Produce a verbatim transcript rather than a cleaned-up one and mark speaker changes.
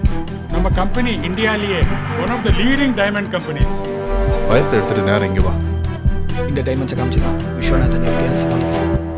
Speaker 1: நம்ம கம்பெனி இந்தியாலேயே one of the leading diamond companies.
Speaker 2: பயத்தை எடுத்துட்டு நேரம் இங்கே வா.
Speaker 3: இந்த டைமண்ட்ஸை காமிச்சு தான் விஸ்வநாதன் எப்படியா சமாளிக்கணும்.